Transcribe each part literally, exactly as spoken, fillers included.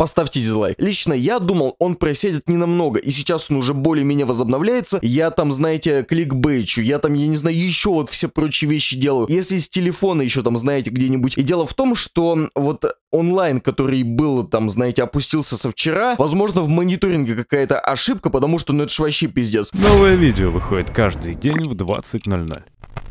поставьте дизлайк. Лично я думал, он просядет ненамного, и сейчас он уже более-менее возобновляется. Я там, знаете, кликбейчу, я там, я не знаю, еще вот все прочие вещи делаю. Если с телефона еще там, знаете, где-нибудь. И дело в том, что вот онлайн, который был там, знаете, опустился со вчера, возможно, в мониторинге какая-то ошибка, потому что, ну, это ж вообще пиздец. Новое видео выходит каждый день в двадцать ноль ноль.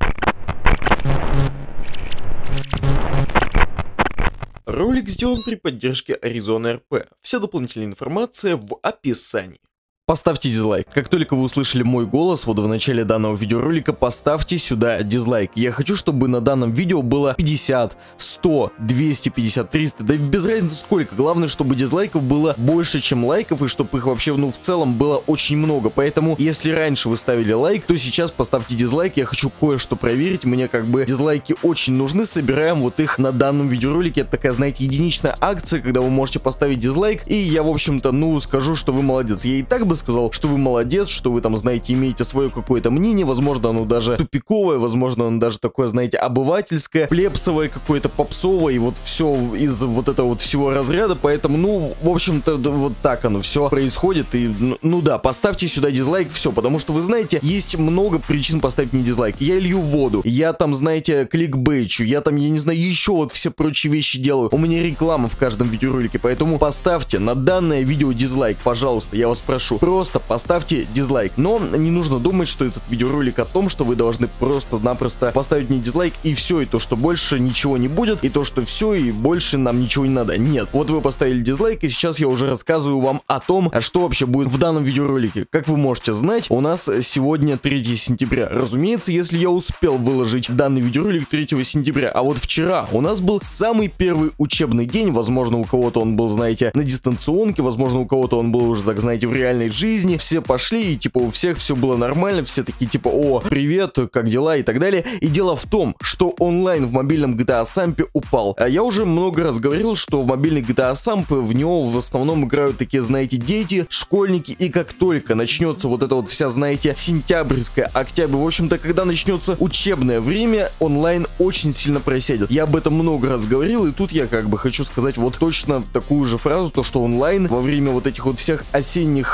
Ролик сделан при поддержке Arizona эр пи. Вся дополнительная информация в описании. Поставьте дизлайк. Как только вы услышали мой голос вот в начале данного видеоролика, поставьте сюда дизлайк. Я хочу, чтобы на данном видео было пятьдесят, сто, двести пятьдесят, триста, да без разницы сколько. Главное, чтобы дизлайков было больше, чем лайков, и чтобы их вообще, ну, в целом было очень много. Поэтому, если раньше вы ставили лайк, то сейчас поставьте дизлайк. Я хочу кое-что проверить. Мне как бы дизлайки очень нужны. Собираем вот их на данном видеоролике. Это такая, знаете, единичная акция, когда вы можете поставить дизлайк. И я, в общем-то, ну, скажу, что вы молодец. Я и так бы сказал, что вы молодец, что вы там, знаете, имеете свое какое-то мнение, возможно, оно даже тупиковое, возможно, оно даже такое, знаете, обывательское, плебсовое, какое-то попсовое, и вот все из вот этого вот всего разряда, поэтому, ну, в общем-то, вот так оно все происходит, и, ну, ну да, поставьте сюда дизлайк, все, потому что, вы знаете, есть много причин поставить мне дизлайк. Я лью воду, я там, знаете, кликбейчу, я там, я не знаю, еще вот все прочие вещи делаю, у меня реклама в каждом видеоролике, поэтому поставьте на данное видео дизлайк, пожалуйста, я вас прошу. Просто поставьте дизлайк. Но не нужно думать, что этот видеоролик о том, что вы должны просто-напросто поставить мне дизлайк и все, и то, что больше ничего не будет, и то, что все, и больше нам ничего не надо. Нет. Вот вы поставили дизлайк, и сейчас я уже рассказываю вам о том, что вообще будет в данном видеоролике. Как вы можете знать, у нас сегодня третье сентября. Разумеется, если я успел выложить данный видеоролик третьего сентября, а вот вчера у нас был самый первый учебный день, возможно, у кого-то он был, знаете, на дистанционке, возможно, у кого-то он был уже, так знаете, в реальной жизни, все пошли, и типа у всех все было нормально, все такие типа: о, привет, как дела и так далее. И дело в том, что онлайн в мобильном джи ти эй Samp упал. А я уже много раз говорил, что в мобильный джи ти эй Samp в него в основном играют такие, знаете, дети, школьники, и как только начнется вот эта вот вся, знаете, сентябрьская, октябрь, в общем-то, когда начнется учебное время, онлайн очень сильно просядет. Я об этом много раз говорил, и тут я как бы хочу сказать вот точно такую же фразу, то что онлайн во время вот этих вот всех осенних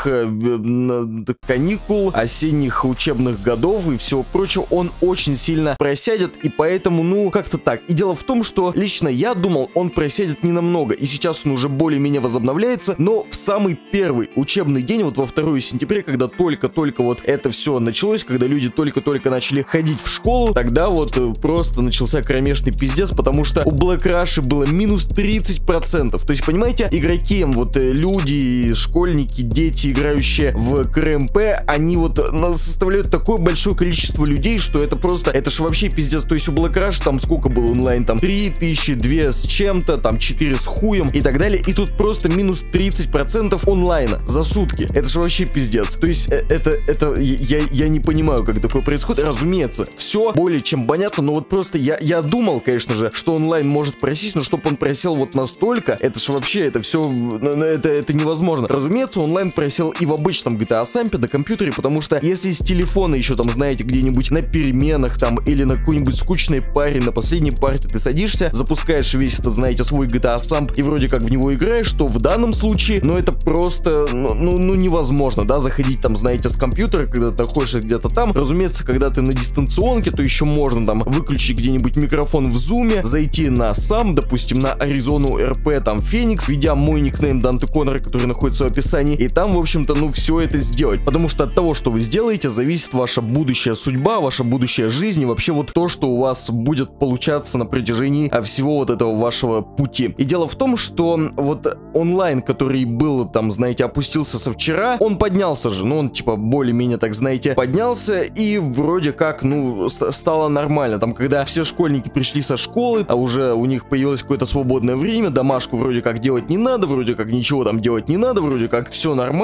каникул, осенних учебных годов и всего прочего, он очень сильно просядет, и поэтому, ну, как-то так. И дело в том, что лично я думал, он просядет ненамного, и сейчас он уже более-менее возобновляется, но в самый первый учебный день, вот во второе сентября, когда только-только вот это все началось, когда люди только-только начали ходить в школу, тогда вот просто начался кромешный пиздец, потому что у Black Rush было минус тридцать процентов. То есть, понимаете, игроки, вот люди, школьники, дети, играющие в КРМП, они вот составляют такое большое количество людей, что это просто, это ж вообще пиздец. То есть у Black Rush там сколько было онлайн, там три тысячи, две с чем-то, там четыре с хуем и так далее, и тут просто минус тридцать процентов онлайна за сутки. Это ж вообще пиздец. То есть это, это, я, я не понимаю, как такое происходит. Разумеется, все более чем понятно, но вот просто я, я думал, конечно же, что онлайн может просесть, но чтобы он просел вот настолько, это ж вообще, это все, это, это невозможно. Разумеется, онлайн просел и в обычном джи ти эй Samp на компьютере, потому что если с телефона еще там, знаете, где-нибудь на переменах там или на какой-нибудь скучной паре, на последней парте ты садишься, запускаешь весь это, знаете, свой джи ти эй Samp и вроде как в него играешь, то в данном случае, ну это просто, ну, ну, ну невозможно, да, заходить там, знаете, с компьютера, когда ты находишься где-то там. Разумеется, когда ты на дистанционке, то еще можно там выключить где-нибудь микрофон в зуме, зайти на сам, допустим, на Arizona эр пи, там Феникс, введя мой никнейм Данте Коннор, который находится в описании, и там, в общем-то, ну все это сделать, потому что от того, что вы сделаете, зависит ваша будущая судьба, ваша будущая жизнь и вообще вот то, что у вас будет получаться на протяжении всего вот этого вашего пути. И дело в том, что вот онлайн, который был там, знаете, опустился со вчера, он поднялся же, ну он типа более-менее, так знаете, поднялся, и вроде как, ну, стало нормально. Там, когда все школьники пришли со школы, а уже у них появилось какое-то свободное время, домашку вроде как делать не надо, вроде как ничего там делать не надо, вроде как все нормально, вот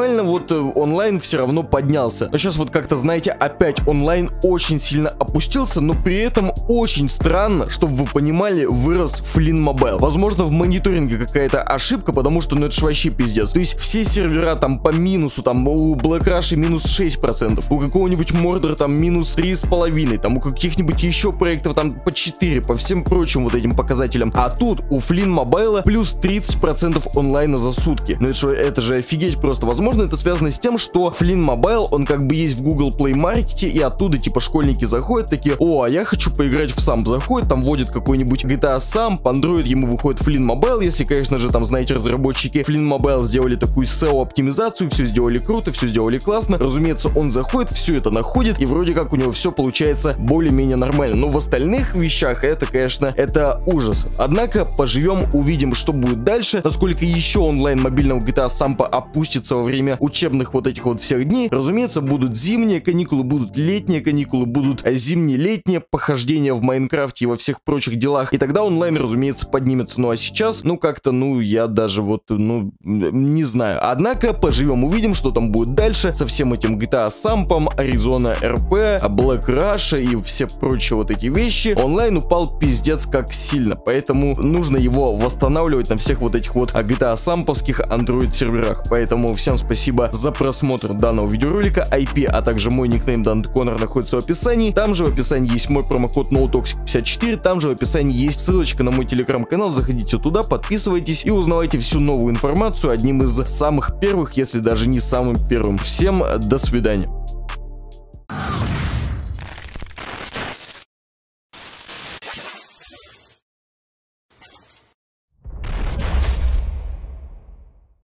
вот онлайн все равно поднялся. Но сейчас вот как-то, знаете, опять онлайн очень сильно опустился, но при этом очень странно, чтобы вы понимали, вырос Flynn Mobile. Возможно, в мониторинге какая-то ошибка, потому что, ну, это ж вообще пиздец. То есть все сервера там по минусу, там у Black Rush минус шесть процентов, у какого-нибудь Mordor там минус три с половиной, там у каких-нибудь еще проектов там по четыре, по всем прочим вот этим показателям. А тут у Flynn Mobile плюс тридцать процентов онлайна за сутки. Ну это же, это же офигеть просто. Возможно, это связано с тем, что Flynn Mobile, он как бы есть в Google Play Market, и оттуда типа школьники заходят такие: о, а я хочу поиграть в Самп. Заходит, там вводит какой-нибудь джи ти эй Самп, Android, ему выходит Flynn Mobile, если, конечно же, там, знаете, разработчики Flynn Mobile сделали такую сео-оптимизацию, все сделали круто, все сделали классно. Разумеется, он заходит, все это находит, и вроде как у него все получается более-менее нормально. Но в остальных вещах это, конечно, это ужас. Однако, поживем, увидим, что будет дальше, насколько еще онлайн мобильного джи ти эй Сампа опустится во время учебных вот этих вот всех дней. Разумеется, будут зимние каникулы, будут летние каникулы, будут зимние-летние похождения в Майнкрафте и во всех прочих делах. И тогда онлайн, разумеется, поднимется. Ну а сейчас, ну как-то, ну я даже вот, ну, не знаю. Однако, поживем, увидим, что там будет дальше со всем этим джи ти эй Сампом, Arizona эр пи, Black Rush и все прочие вот эти вещи. Онлайн упал пиздец как сильно, поэтому нужно его восстанавливать на всех вот этих вот джи ти эй Самповских Android серверах. Поэтому всем спасибо за просмотр данного видеоролика. ай пи, а также мой никнейм DanteConnor находится в описании. Там же в описании есть мой промокод ноутоксик пятьдесят четыре. Там же в описании есть ссылочка на мой телеграм-канал. Заходите туда, подписывайтесь и узнавайте всю новую информацию одним из самых первых, если даже не самым первым. Всем до свидания.